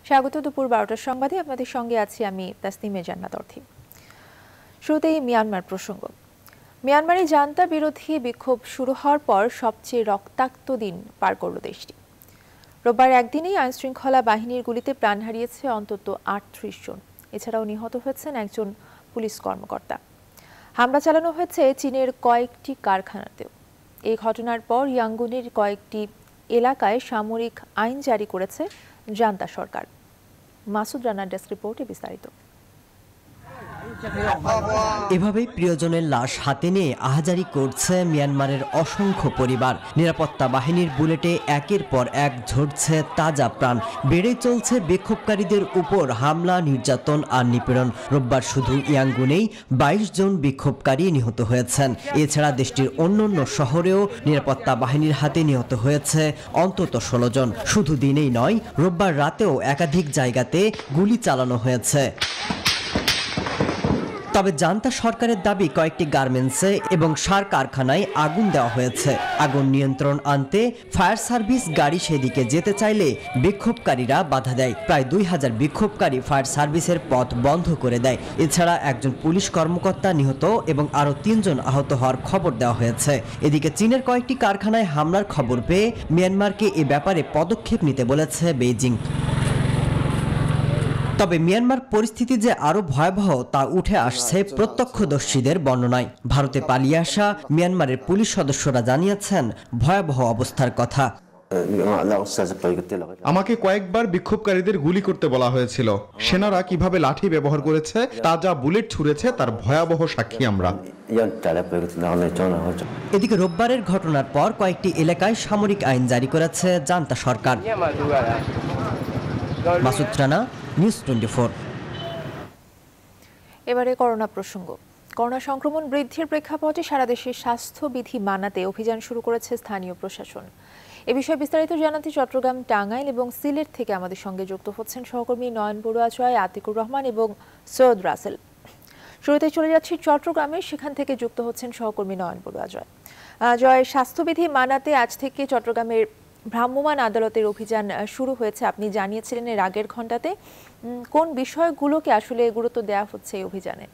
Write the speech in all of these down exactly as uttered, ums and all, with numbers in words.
স্বাগত দুপুর বারোটার সংবাদে আপনাদের সঙ্গে আছি আমি তাসনিমে জান্নাত অর্থী। শুরুতেই মিয়ানমার প্রসঙ্গ। মিয়ানমারে জান্তা বিরোধী বিক্ষোভ শুরু হওয়ার পর সবচেয়ে রক্তাক্ত দিন পার করল দেশটি। রোববার একদিনেই আইনশৃঙ্খলা বাহিনীর গুলিতে প্রাণ হারিয়েছে অন্তত আটত্রিশ জন। এছাড়াও নিহত হয়েছেন একজন পুলিশ কর্মকর্তা। হামলা চালানো হয়েছে চীনের কয়েকটি কারখানাতেও। এই ঘটনার পর ইয়াঙ্গুনের কয়েকটি এলাকায় সামরিক আইন জারি করেছে জান্তা সরকার। মাসুদ রানার ডেস্ক রিপোর্টে বিস্তারিত। এভাবেই প্রিয়জনের লাশ হাতে নিয়ে আহাজারি করছে মিয়ানমারের অসংখ্য পরিবার। নিরাপত্তা বাহিনীর বুলেটে একের পর এক ঝরছে তাজা প্রাণ। বেড়ে চলছে বিক্ষোভকারীদের উপর হামলা, নির্যাতন আর নিপীড়ন। রোববার শুধু ইয়াঙ্গুনেই বাইশ জন বিক্ষোভকারী নিহত হয়েছেন। এছাড়া দেশটির অন্যান্য শহরেও নিরাপত্তা বাহিনীর হাতে নিহত হয়েছে অন্তত ষোলো জন। শুধু দিনেই নয়, রোববার রাতেও একাধিক জায়গাতে গুলি চালানো হয়েছে। তবে জান্তা সরকারের দাবি কয়েকটি গার্মেন্টসে এবং সার কারখানায় আগুন দেওয়া হয়েছে। আগুন নিয়ন্ত্রণ আনতে ফায়ার সার্ভিস গাড়ি সেদিকে যেতে চাইলে বিক্ষোভকারীরা বাধা দেয়। প্রায় দুই হাজার বিক্ষোভকারী ফায়ার সার্ভিসের পথ বন্ধ করে দেয়। এছাড়া একজন পুলিশ কর্মকর্তা নিহত এবং আরও তিনজন আহত হওয়ার খবর দেওয়া হয়েছে। এদিকে চীনের কয়েকটি কারখানায় হামলার খবর পেয়ে মিয়ানমারকে এ ব্যাপারে পদক্ষেপ নিতে বলেছে বেইজিং। তবে মিয়ানমার পরিস্থিতি যে আরো ভয়াবহ তা উঠে আসছে প্রত্যক্ষদর্শীদের বর্ণনায়। ভারতে পালিয়ে আসা মিয়ানমারের পুলিশ সদস্যরা জানিয়েছেন ভয়াবহ অবস্থার কথা। আমাকে কয়েকবার বিক্ষোভকারীদের গুলি করতে বলা হয়েছিল। সেনারা কিভাবে লাঠি ব্যবহার করেছে, তা যা বুলেট ছুঁড়েছে তার ভয়াবহ সাক্ষী আমরা। এদিকে রোববারের ঘটনার পর কয়েকটি এলাকায় সামরিক আইন জারি করেছে জান্তা সরকার। Masud Rana, news twenty four. এবারে করোনা প্রসঙ্গ। করোনা সংক্রমণ বৃদ্ধির প্রেক্ষাপটে সারা দেশে স্বাস্থ্যবিধি মানাতে অভিযান শুরু করেছে স্থানীয় প্রশাসন। এ বিষয়ে বিস্তারিত জানাতে চট্টগ্রাম, টাঙ্গাইল এবং সিলেট থেকে আমাদের সঙ্গে যুক্ত হচ্ছেন সহকর্মী নয়ন বড়ুয়া জয়, আতিকুর রহমান এবং সৈয়দ রাসেল। শুরুতে চলে যাচ্ছি চট্টগ্রামে, সেখান থেকে যুক্ত হচ্ছেন সহকর্মী নয়ন বড়ুয়া জয়। জয়, স্বাস্থ্যবিধি মানাতে আজ থেকে চট্টগ্রামের ভ্রাম্যমাণ আদালতের অভিযান শুরু হয়েছে। আপনি জানিয়েছিলেন এর আগের ঘণ্টাতে। কোন বিষয়গুলোকে আসলে গুরুত্ব দেওয়া হচ্ছে এই অভিযানে?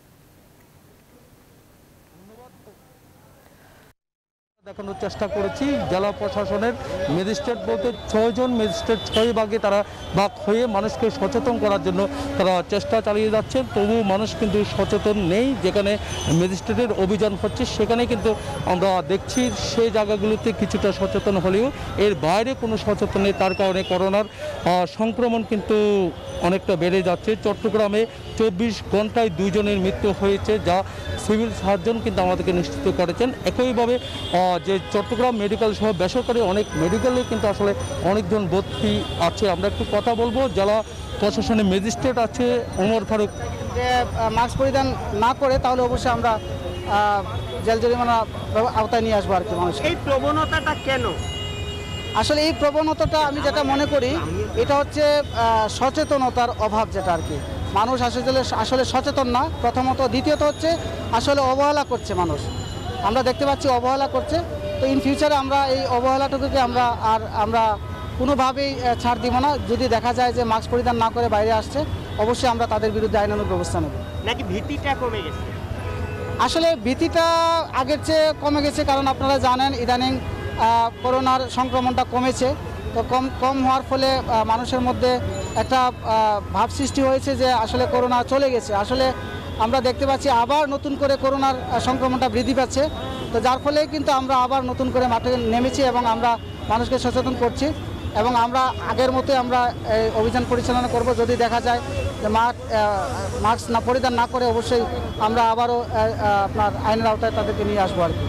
দেখানোর চেষ্টা করেছি জেলা প্রশাসনের ম্যাজিস্ট্রেট বলতে ছয়জন ম্যাজিস্ট্রেট ছয় ভাগে তারা ভাগ হয়ে মানুষকে সচেতন করার জন্য তারা চেষ্টা চালিয়ে যাচ্ছেন। তবু মানুষ কিন্তু সচেতন নেই। যেখানে ম্যাজিস্ট্রেটের অভিযান হচ্ছে সেখানে কিন্তু আমরা দেখছি সেই জায়গাগুলোতে কিছুটা সচেতন হলেও এর বাইরে কোনো সচেতন নেই। তার কারণে করোনার সংক্রমণ কিন্তু অনেকটা বেড়ে যাচ্ছে। চট্টগ্রামে চব্বিশ ঘন্টায় দুইজনের মৃত্যু হয়েছে, যা সিভিল সার্জন কিন্তু আমাদেরকে নিশ্চিত করেছেন। একইভাবে যে চট্টগ্রাম মেডিকেল সহ বেসরকারি অনেক মেডিকেলে কিন্তু আসলে অনেকজন ভর্তি আছে। আমরা একটু কথা বলবো। জেলা প্রশাসনের ম্যাজিস্ট্রেট আছে ওমর ফারুক। যে মাস্ক পরিধান না করে তাহলে অবশ্যই আমরা জেল জরিমানা আওতায় নিয়ে আসবো আর কি। মানুষ এই প্রবণতাটা কেন? আসলে এই প্রবণতাটা আমি যেটা মনে করি এটা হচ্ছে সচেতনতার অভাব, যেটা আর কি। মানুষ আসলে আসলে সচেতন না প্রথমত, দ্বিতীয়ত হচ্ছে আসলে অবহেলা করছে মানুষ। আমরা দেখতে পাচ্ছি অবহেলা করছে। তো ইন ফিউচারে আমরা এই অবহেলাটুকুকে আমরা আর আমরা কোনোভাবেই ছাড় দিব না। যদি দেখা যায় যে মাস্ক পরিধান না করে বাইরে আসছে, অবশ্যই আমরা তাদের বিরুদ্ধে আইনানুগ ব্যবস্থা নেব। নাকি ভীতিটা কমে গেছে? আসলে ভীতিটা আগের চেয়ে কমে গেছে, কারণ আপনারা জানেন ইদানিং করোনার সংক্রমণটা কমেছে। তো কম কম হওয়ার ফলে মানুষের মধ্যে একটা ভাব সৃষ্টি হয়েছে যে আসলে করোনা চলে গেছে। আসলে আমরা দেখতে পাচ্ছি আবার নতুন করে করোনার সংক্রমণটা বৃদ্ধি পাচ্ছে। তো যার ফলে কিন্তু আমরা আবার নতুন করে মাঠে নেমেছি এবং আমরা মানুষকে সচেতন করছি এবং আমরা আগের মতোই আমরা অভিযান পরিচালনা করব। যদি দেখা যায় যে মাস্ক না পরিধান না করে, অবশ্যই আমরা আবারও আপনার আইনের আওতায় তাদেরকে নিয়ে আসবো আর কি।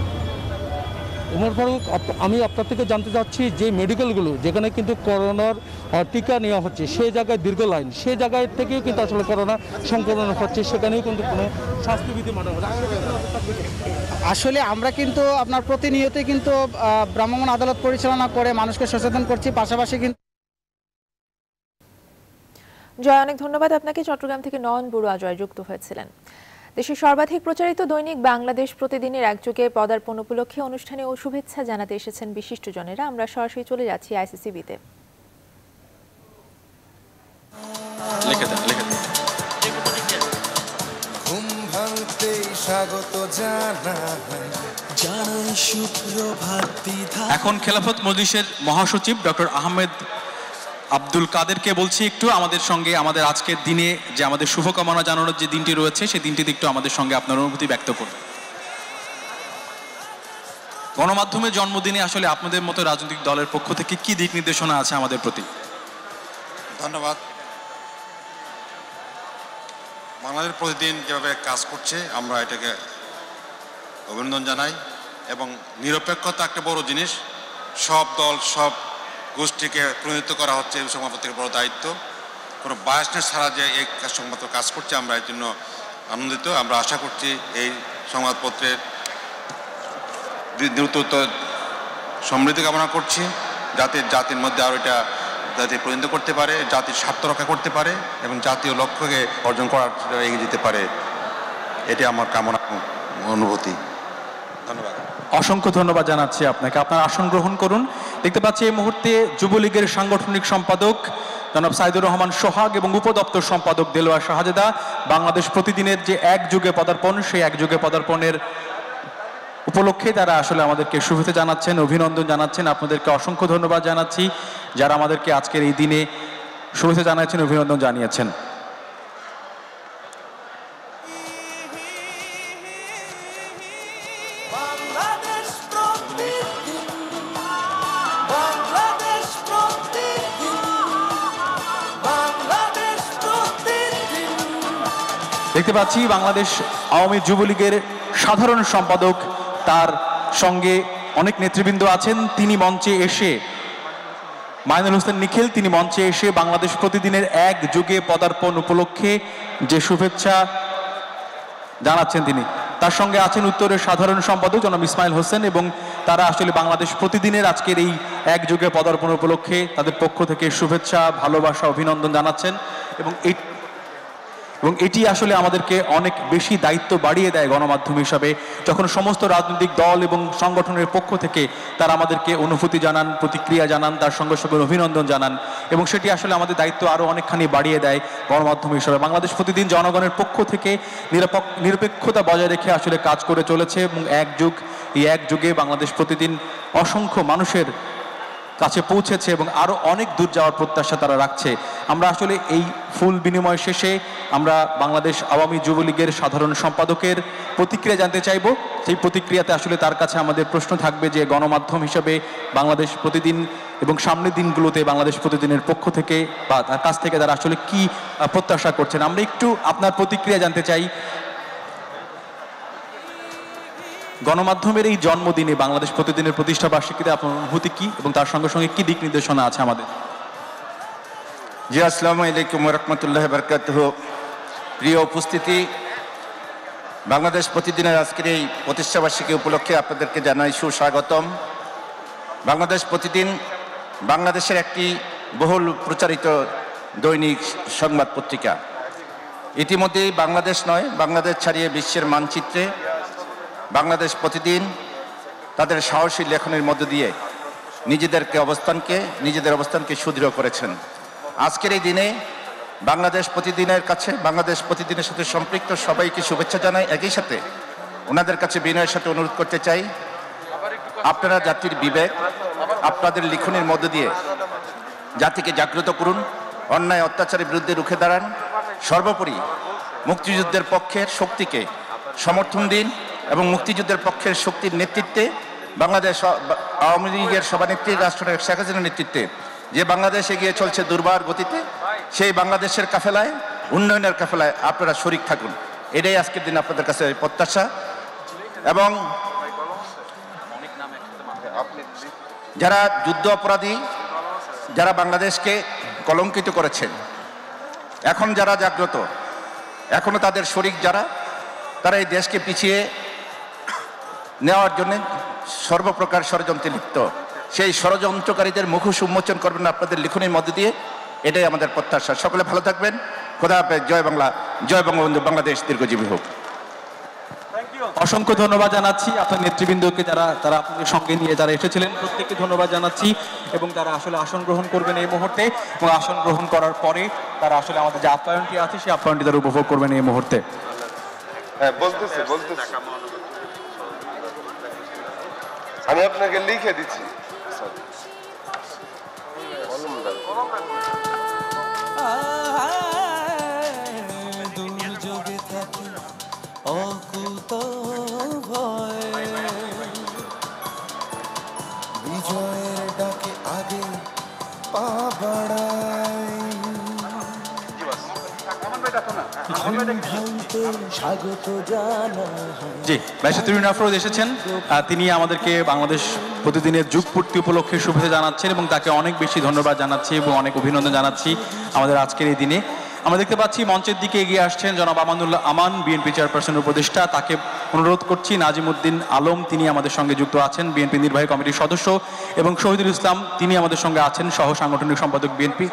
ওমর ফারুক, আমি আপনার থেকে জানতে চাচ্ছি যে মেডিকেলগুলো যেখানে কিন্তু করোনার টিকা নেওয়া হচ্ছে সেই জায়গায় দীর্ঘ লাইন, সেই জায়গায় থেকেও কিন্তু আসলে করোনা সংক্রমণ হচ্ছে, সেখানেও কিন্তু কোনো স্বাস্থ্যবিধি মানা হচ্ছে। আসলে আমরা কিন্তু আপনার প্রতিনিয়তই কিন্তু ভ্রাম্যমাণ আদালত পরিচালনা করে মানুষকে সচেতন করছি। পাশাপাশি কিন্তু জয়, অনেক ধন্যবাদ আপনাকে। চট্টগ্রাম থেকে নয়ন বড়ুয়া জয় যুক্ত হয়েছিলেন। দেশের সর্বাধিক প্রচারিত দৈনিক বাংলাদেশ প্রতিদিনের একযোগে পদার্পণ উপলক্ষে অনুষ্ঠানে ও শুভেচ্ছা জানাতে এসেছেন বিশিষ্টজনেরা। আমরা সরাসরি চলে যাচ্ছি আইসিসিবিতে। সুস্বাগত জানাই জানাই সুপ্রভাত বিধাতা। এখন খেলাফত মজলিসের মহাসচিব ডক্টর আহমেদ আব্দুল কাদেরকে বলছি একটু আমাদের সঙ্গে আমাদের আজকের দিনে যে আমাদের শুভকামনা জানানোর যে দিনটি রয়েছে সেই দিনটিতে একটু আমাদের সঙ্গে আপনার অনুভূতি ব্যক্ত করুন। গণমাধ্যমের জন্মদিনে আসলে আপনাদের মতো রাজনৈতিক দলের পক্ষ থেকে কি দিক নির্দেশনা আছে আমাদের প্রতি? ধন্যবাদ। বাংলাদেশ প্রতিদিন যেভাবে কাজ করছে আমরা এটাকে অভিনন্দন জানাই এবং নিরপেক্ষতা একটা বড় জিনিস। সব দল সব গোষ্ঠীকে প্রতিনিধিত্ব করা হচ্ছে এই সংবাদপত্রের বড় দায়িত্ব। কোনো বায়াসনেস ছাড়া যে এই সংবাদপত্র কাজ করছে আমরা এর জন্য আনন্দিত। আমরা আশা করছি এই সংবাদপত্রের দ্রুত সমৃদ্ধি কামনা করছি, যাতে জাতির মধ্যে আরও এটা যাতে পরিণত করতে পারে, জাতির স্বার্থ রক্ষা করতে পারে এবং জাতীয় লক্ষ্যকে অর্জন করার এগিয়ে যেতে পারে। এটি আমার কামনা অনুভূতি। ধন্যবাদ। অসংখ্য ধন্যবাদ জানাচ্ছি আপনাকে। আপনার আসন গ্রহণ করুন। দেখতে পাচ্ছি এই মুহূর্তে যুবলীগের সাংগঠনিক সম্পাদক জনাব সাইদুর রহমান সোহাগ এবং উপদপ্তর সম্পাদক দেলোয়ার শাহজাদা বাংলাদেশ প্রতিদিনের যে এক যুগে পদার্পণ, সেই এক যুগে পদার্পণের উপলক্ষে তারা আসলে আমাদেরকে শুভেচ্ছা জানাচ্ছেন, অভিনন্দন জানাচ্ছেন। আপনাদেরকে অসংখ্য ধন্যবাদ জানাচ্ছি যারা আমাদেরকে আজকের এই দিনে শুভেচ্ছা জানাচ্ছেন, অভিনন্দন জানিয়েছেন। দেখতে পাচ্ছি বাংলাদেশ আওয়ামী যুবলীগের সাধারণ সম্পাদক, তার সঙ্গে অনেক নেতৃবৃন্দ আছেন। তিনি মঞ্চে এসে, মাইনুল হোসেন নিখিল, তিনি মঞ্চে এসে বাংলাদেশ প্রতিদিনের এক যুগে পদার্পণ উপলক্ষে যে শুভেচ্ছা জানাচ্ছেন তিনি। তার সঙ্গে আছেন উত্তরের সাধারণ সম্পাদক জনাব ইসমাইল হোসেন এবং তারা আসলে বাংলাদেশ প্রতিদিনের আজকের এই এক যুগে পদার্পণ উপলক্ষে তাদের পক্ষ থেকে শুভেচ্ছা, ভালোবাসা, অভিনন্দন জানাচ্ছেন এবং এই এবং এটি আসলে আমাদেরকে অনেক বেশি দায়িত্ব বাড়িয়ে দেয় গণমাধ্যম হিসাবে, যখন সমস্ত রাজনৈতিক দল এবং সংগঠনের পক্ষ থেকে তারা আমাদেরকে অনুভূতি জানান, প্রতিক্রিয়া জানান, তার সঙ্গে সঙ্গে অভিনন্দন জানান এবং সেটি আসলে আমাদের দায়িত্ব আরও অনেকখানি বাড়িয়ে দেয় গণমাধ্যম হিসাবে। বাংলাদেশ প্রতিদিন জনগণের পক্ষ থেকে নিরপেক্ষতা বজায় রেখে আসলে কাজ করে চলেছে এবং এক যুগ, এই এক যুগে বাংলাদেশ প্রতিদিন অসংখ্য মানুষের কাছে পৌঁছেছে এবং আরও অনেক দূর যাওয়ার প্রত্যাশা তারা রাখছে। আমরা আসলে এই ফুল বিনিময় শেষে আমরা বাংলাদেশ আওয়ামী যুবলীগের সাধারণ সম্পাদকের প্রতিক্রিয়া জানতে চাইব। সেই প্রতিক্রিয়াতে আসলে তার কাছে আমাদের প্রশ্ন থাকবে যে গণমাধ্যম হিসেবে বাংলাদেশ প্রতিদিন এবং সামনের দিনগুলোতে বাংলাদেশ প্রতিদিনের পক্ষ থেকে বা তার কাছ থেকে তারা আসলে কি প্রত্যাশা করছেন। আমরা একটু আপনার প্রতিক্রিয়া জানতে চাই। গণমাধ্যমের এই জন্মদিনে বাংলাদেশ প্রতিদিনের প্রতিষ্ঠা বার্ষিকীতে আপনার অনুভূতি কি এবং তার সঙ্গে সঙ্গে কি দিক নির্দেশনা আছে আমাদের? জি, আসসালামু আলাইকুম ওয়া রাহমাতুল্লাহি ওয়া বারাকাতুহু। প্রিয় উপস্থিতি, বাংলাদেশ প্রতিদিনের আজকের এই প্রতিষ্ঠা বার্ষিকী উপলক্ষে আপনাদেরকে জানাই সুস্বাগতম। বাংলাদেশ প্রতিদিন বাংলাদেশের একটি বহুল প্রচারিত দৈনিক সংবাদ পত্রিকা। ইতিমধ্যেই বাংলাদেশ নয়, বাংলাদেশ ছাড়িয়ে বিশ্বের মানচিত্রে বাংলাদেশ প্রতিদিন তাদের সাহসী লেখনের মধ্য দিয়ে নিজেদেরকে অবস্থানকে নিজেদের অবস্থানকে সুদৃঢ় করেছেন। আজকের এই দিনে বাংলাদেশ প্রতিদিনের কাছে, বাংলাদেশ প্রতিদিনের সাথে সম্পৃক্ত সবাইকে শুভেচ্ছা জানাই। একই সাথে ওনাদের কাছে বিনয়ের সাথে অনুরোধ করতে চাই, আপনারা জাতির বিবেক আপনাদের লিখনের মধ্য দিয়ে জাতিকে জাগ্রত করুন, অন্যায় অত্যাচারের বিরুদ্ধে রুখে দাঁড়ান, সর্বোপরি মুক্তিযুদ্ধের পক্ষের শক্তিকে সমর্থন দিন এবং মুক্তিযুদ্ধের পক্ষের শক্তির নেতৃত্বে বাংলাদেশ আওয়ামী লীগের সভানেত্রী রাষ্ট্রনায়ক শেখ হাসিনার নেতৃত্বে যে বাংলাদেশ এগিয়ে চলছে দুর্বার গতিতে, সেই বাংলাদেশের কাফেলায়, উন্নয়নের কাফেলায় আপনারা শরিক থাকুন। এটাই আজকের দিন আপনাদের কাছে প্রত্যাশা। এবং যারা যুদ্ধ অপরাধী, যারা বাংলাদেশকে কলঙ্কিত করেছেন, এখন যারা জাগ্রত, এখনো তাদের শরিক যারা, তারা এই দেশকে পিছিয়ে নেওয়ার জন্য সর্বপ্রকার ষড়যন্ত্রে লিপ্ত, সেই ষড়যন্ত্রকারীদের মুখোশ উন্মোচন করবেন আপনাদের লিখনের মধ্যে দিয়ে। এটাই আমাদের প্রত্যাশা। সকলে ভালো থাকবেন। খোদা হাফেজ। জয় বাংলা, জয় বঙ্গবন্ধু। বাংলাদেশ দীর্ঘজীবী হোক। অসংখ্য ধন্যবাদ জানাচ্ছি আপনার নেতৃবৃন্দকে, যারা তারা আপনাদের সঙ্গে নিয়ে যারা এসেছিলেন প্রত্যেককে ধন্যবাদ জানাচ্ছি এবং তারা আসলে আসন গ্রহণ করবেন এই মুহূর্তে এবং আসন গ্রহণ করার পরে তারা আসলে আমাদের যে আপ্যায়নটি আছে সেই আপ্যায়নটি তারা উপভোগ করবেন এই মুহূর্তে। হ্যাঁ বলতেছে বলতেছে আমি আপনাকে লিখে দিচ্ছি দুর্যোগে থাকে অকুত ভয় বিজয়ের ডাকে আগে পা বাড়ায় স্বাগত জানাই। জি বাইশে তরুণ আফরোজ এসেছেন, আহ, তিনি আমাদেরকে বাংলাদেশ প্রতিদিনের যুগপূর্তি উপলক্ষে শুভেচ্ছা জানাচ্ছেন এবং তাকে অনেক বেশি ধন্যবাদ জানাচ্ছি এবং অনেক অভিনন্দন জানাচ্ছি আমাদের আজকের এই দিনে। আমরা দেখতে পাচ্ছি মঞ্চের দিকে এগিয়ে আসছেন জনাব আমানুল্লাহ আমান, বিএনপি চেয়ারপারসনের উপদেষ্টা। তাকে অনুরোধ করছি নাজিমউদ্দিন আলম, তিনি আমাদের সঙ্গে যুক্ত আছেন, বিএনপি নির্বাহী কমিটির সদস্য, এবং শহীদুল ইসলাম, তিনি আমাদের সঙ্গে আছেন, সহ সাংগঠনিক সম্পাদক বিএনপি।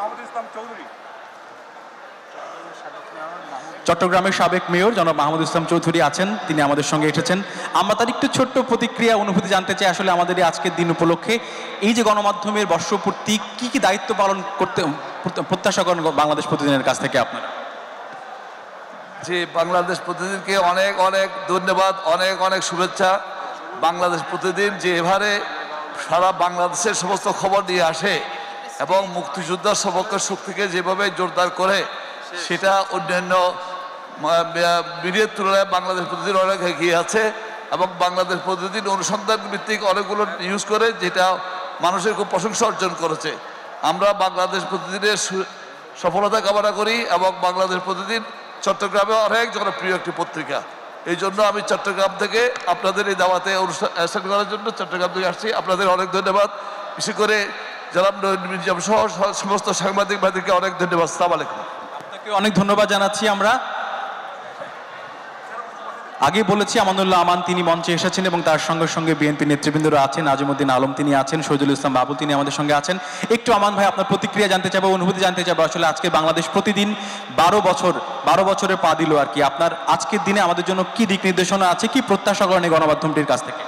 চট্টগ্রামের সাবেক মেয়র জনাব মাহমুদ ইসলাম চৌধুরী আছেন, তিনি আমাদের সঙ্গে এসেছেন। আমরা তার একটু ছোট্ট প্রতিক্রিয়া অনুভূতি জানতে চাই, আসলে আমাদের এই আজকের দিন উপলক্ষে এই যে গণমাধ্যমের বর্ষপূর্তি, কি কি দায়িত্ব পালন করতে প্রত্যাশা করেন বাংলাদেশ প্রতিদিনের কাছ থেকে আপনারা? যে বাংলাদেশ প্রতিদিনকে অনেক অনেক ধন্যবাদ, অনেক অনেক শুভেচ্ছা। বাংলাদেশ প্রতিদিন যে এবারে সারা বাংলাদেশের সমস্ত খবর নিয়ে আসে এবং মুক্তিযোদ্ধার সপক্ষের শক্তিকে যেভাবে জোরদার করে, সেটা অন্যান্য মিডিয়ার তুলনায় বাংলাদেশ প্রতিদিন অনেক এগিয়ে আছে এবং বাংলাদেশ প্রতিদিন অনুসন্ধান ভিত্তিক অনেকগুলো নিউজ করে, যেটা মানুষের খুব প্রশংসা অর্জন করেছে। আমরা বাংলাদেশ প্রতিদিনের সফলতা কামনা করি এবং বাংলাদেশ প্রতিদিন চট্টগ্রামে অনেক জনপ্রিয় একটি পত্রিকা। এই জন্য আমি চট্টগ্রাম থেকে আপনাদের এই দাওয়াতে অনুষ্ঠান করার জন্য চট্টগ্রাম থেকে আসছি। আপনাদের অনেক ধন্যবাদ, বিশেষ করে জনাব মির্জা সহ সমস্ত সাংবাদিক ভাইদেরকে অনেক ধন্যবাদ। আসসালামু আলাইকুম। আপনাকে অনেক ধন্যবাদ জানাচ্ছি। আমরা আগে বলেছি আমানুল্লাহ আমান তিনি মঞ্চে এসেছেন এবং তার সঙ্গে সঙ্গে বিএনপি নেতৃবৃন্দরা আছেন, নাজিমউদ্দিন আলম তিনি আছেন, শহীদুল ইসলাম বাবু তিনি আমাদের সঙ্গে আছেন। একটু আমান ভাই আপনার প্রতিক্রিয়া জানতে চাবো, অনুভূতি জানতে চাবো। আসলে আজকে বাংলাদেশ প্রতিদিন বারো বছর বারো বছরে পা দিল আর কি। আপনার আজকের দিনে আমাদের জন্য কি দিক নির্দেশনা আছে, কি প্রত্যাশা করেন এই গণমাধ্যমটির কাছ থেকে?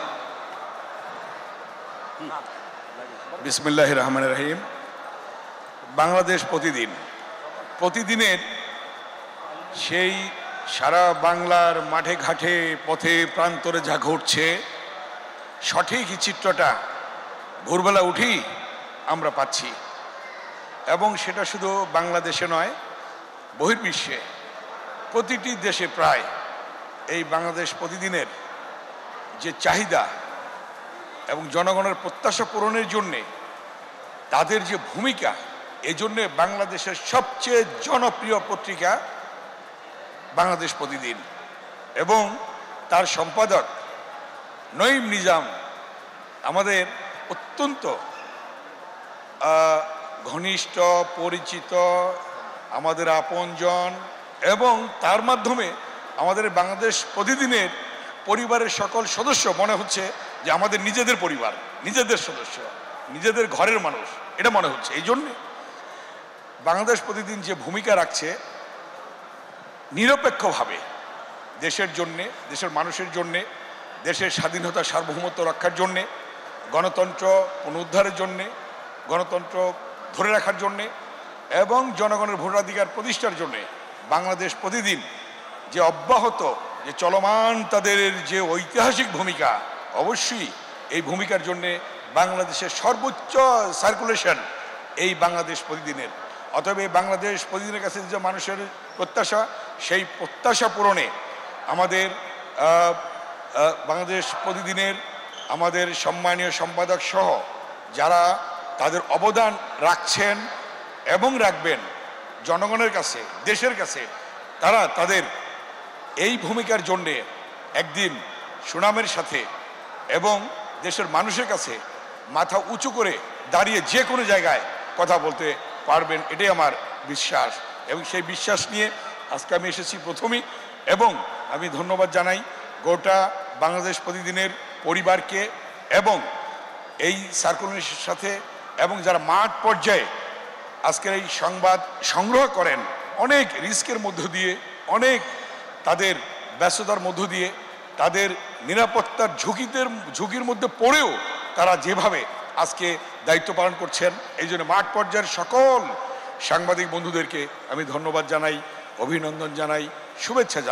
বিসমিল্লাহির রহমানির রহিম। বাংলাদেশ প্রতিদিন প্রতিদিনের সেই সারা বাংলার মাঠে ঘাটে পথে প্রান্তরে যা ঘটছে, সঠিক চিত্রটা ভোরবেলা উঠেই আমরা পাচ্ছি। এবং সেটা শুধু বাংলাদেশে নয়, বহির্বিশ্বে প্রতিটি দেশে প্রায় এই বাংলাদেশ প্রতিদিনের যে চাহিদা এবং জনগণের প্রত্যাশা পূরণের জন্যে তাদের যে ভূমিকা, এই জন্যে বাংলাদেশের সবচেয়ে জনপ্রিয় পত্রিকা বাংলাদেশ প্রতিদিন এবং তার সম্পাদক নঈম নিজাম আমাদের অত্যন্ত ঘনিষ্ঠ পরিচিত, আমাদের আপনজন, এবং তার মাধ্যমে আমাদের বাংলাদেশ প্রতিদিনের পরিবারের সকল সদস্য মনে হচ্ছে যে আমাদের নিজেদের পরিবার, নিজেদের সদস্য, নিজেদের ঘরের মানুষ, এটা মনে হচ্ছে। এই জন্যে বাংলাদেশ প্রতিদিন যে ভূমিকা রাখছে নিরপেক্ষভাবে দেশের জন্যে, দেশের মানুষের জন্যে, দেশের স্বাধীনতা সার্বভৌমত্ব রক্ষার জন্যে, গণতন্ত্র পুনরুদ্ধারের জন্যে, গণতন্ত্র ধরে রাখার জন্যে এবং জনগণের ভোটাধিকার প্রতিষ্ঠার জন্যে বাংলাদেশ প্রতিদিন যে অব্যাহত যে চলমান তাদের যে ঐতিহাসিক ভূমিকা, অবশ্যই এই ভূমিকার জন্যে বাংলাদেশের সর্বোচ্চ সার্কুলেশন এই বাংলাদেশ প্রতিদিনের। অতএব এই বাংলাদেশ প্রতিদিনের কাছে যে মানুষের প্রত্যাশা, সেই প্রত্যাশা পূরণে আমাদের বাংলাদেশ প্রতিদিনের আমাদের সম্মানীয় সম্পাদক সহ যারা তাদের অবদান রাখছেন এবং রাখবেন জনগণের কাছে, দেশের কাছে, তারা তাদের এই ভূমিকার জন্যে একদিন সুনামের সাথে এবং দেশের মানুষের কাছে মাথা উঁচু করে দাঁড়িয়ে যে কোনো জায়গায় কথা বলতে পারবেন, এটাই আমার বিশ্বাস। এবং সেই বিশ্বাস নিয়ে আজকে আমি এসেছি প্রথমেই, এবং আমি ধন্যবাদ জানাই গোটা বাংলাদেশ প্রতিদিনের পরিবারকে এবং এই সার্কুলেশনের সাথে, এবং যারা মাঠ পর্যায়ে আজকের এই সংবাদ সংগ্রহ করেন অনেক রিস্কের মধ্য দিয়ে, অনেক তাদের ব্যস্ততার মধ্য দিয়ে, তাদের নিরাপত্তার ঝুঁকিতে ঝুঁকির মধ্যে পড়েও তারা যেভাবে আজকে দায়িত্ব পালন করছেন, এই জন্য মাঠ পর্যায়ের সকল সাংবাদিক বন্ধুদেরকে আমি ধন্যবাদ জানাই, অভিনন্দন জানাই, শুভেচ্ছা জানাই।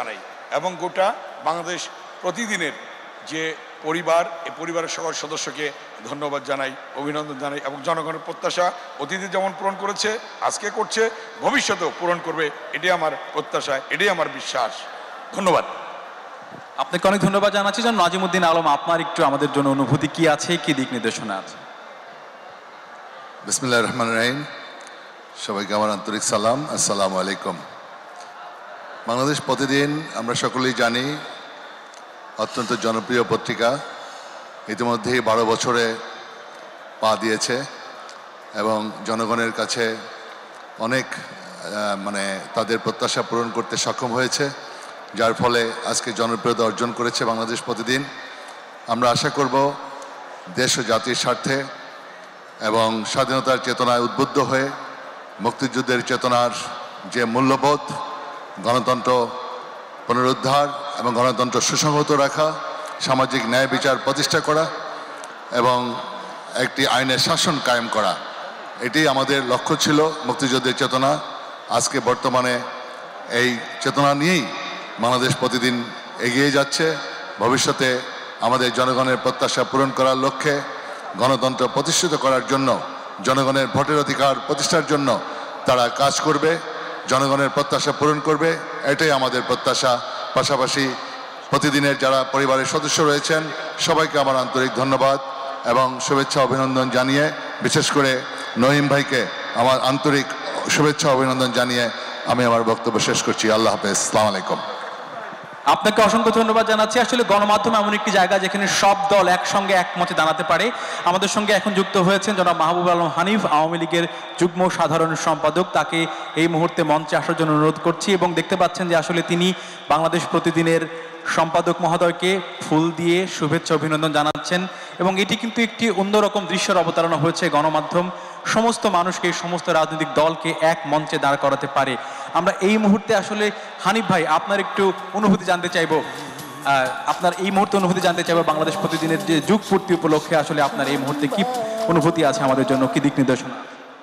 এবং গোটা বাংলাদেশ প্রতিদিনের যে পরিবার, এই পরিবারের সকল সদস্যকে ধন্যবাদ জানাই, অভিনন্দন জানাই এবং জনগণের প্রত্যাশা অতীতে যেমন পূরণ করেছে, আজকে করছে, ভবিষ্যতেও পূরণ করবে, এটাই আমার প্রত্যাশা, এটাই আমার বিশ্বাস। ধন্যবাদ। আপনাকে অনেক ধন্যবাদ জানাচ্ছি। যেন নাজিমুদ্দিন আলম, আপনার একটু আমাদের জন্য অনুভূতি কি আছে, কি দিক নির্দেশনা আছে? বিসমিল্লাহির রহমানির রহিম। সবাইকে আমার আন্তরিক সালাম, আসসালামু আলাইকুম। বাংলাদেশ প্রতিদিন আমরা সকলেই জানি অত্যন্ত জনপ্রিয় পত্রিকা, ইতিমধ্যেই বারো বছরে পা দিয়েছে এবং জনগণের কাছে অনেক মানে তাদের প্রত্যাশা পূরণ করতে সক্ষম হয়েছে, যার ফলে আজকে জনপ্রিয়তা অর্জন করেছে বাংলাদেশ প্রতিদিন। আমরা আশা করব দেশ ও জাতির স্বার্থে এবং স্বাধীনতার চেতনায় উদ্বুদ্ধ হয়ে মুক্তিযুদ্ধের চেতনার যে মূল্যবোধ, গণতন্ত্র পুনরুদ্ধার এবং গণতন্ত্র সুসংহত রাখা, সামাজিক ন্যায় বিচার প্রতিষ্ঠা করা এবং একটি আইনের শাসন কায়েম করা, এটি আমাদের লক্ষ্য ছিল। মুক্তিযুদ্ধের চেতনা আজকে বর্তমানে এই চেতনা নিয়েই বাংলাদেশ প্রতিদিন এগিয়ে যাচ্ছে। ভবিষ্যতে আমাদের জনগণের প্রত্যাশা পূরণ করার লক্ষ্যে, গণতন্ত্র প্রতিষ্ঠিত করার জন্য, জনগণের ভোটের অধিকার প্রতিষ্ঠার জন্য তারা কাজ করবে, জনগণের প্রত্যাশা পূরণ করবে, এটাই আমাদের প্রত্যাশা। পাশাপাশি প্রতিদিনের যারা পরিবারের সদস্য রয়েছেন সবাইকে আমার আন্তরিক ধন্যবাদ এবং শুভেচ্ছা অভিনন্দন জানিয়ে, বিশেষ করে নঈম ভাইকে আমার আন্তরিক শুভেচ্ছা অভিনন্দন জানিয়ে আমি আমার বক্তব্য শেষ করছি। আল্লাহ হাফেজ, আসসালামু আলাইকুম। আপনাকে অসংখ্য ধন্যবাদ জানাচ্ছি। আসলে গণমাধ্যম এমন একটি জায়গা যেখানে সব দল একসঙ্গে একমতে দাঁড়াতে পারে। আমাদের সঙ্গে এখন যুক্ত হয়েছেন জনাব মাহবুব আলম হানিফ, আওয়ামী লীগের যুগ্ম সাধারণ সম্পাদক। তাকে এই মুহূর্তে মঞ্চে আসার জন্য অনুরোধ করছি এবং দেখতে পাচ্ছেন যে আসলে তিনি বাংলাদেশ প্রতিদিনের সম্পাদক মহোদয়কে ফুল দিয়ে শুভেচ্ছা অভিনন্দন জানাচ্ছেন এবং এটি কিন্তু একটি অন্যরকম দৃশ্যের অবতারণা হয়েছে। গণমাধ্যম সমস্ত মানুষকে, সমস্ত রাজনৈতিক দলকে এক মঞ্চে দাঁড় করাতে পারে। আমরা এই মুহূর্তে আসলে হানিফ ভাই আপনার একটু অনুভূতি জানতে চাইবো, আপনার এই মুহূর্তে অনুভূতি জানতে চাইবো বাংলাদেশ প্রতিদিনের যে যুগ পূর্তি উপলক্ষে আসলে আপনার এই মুহূর্তে কি অনুভূতি আছে আমাদের জন্য, কি দিক নির্দেশনা?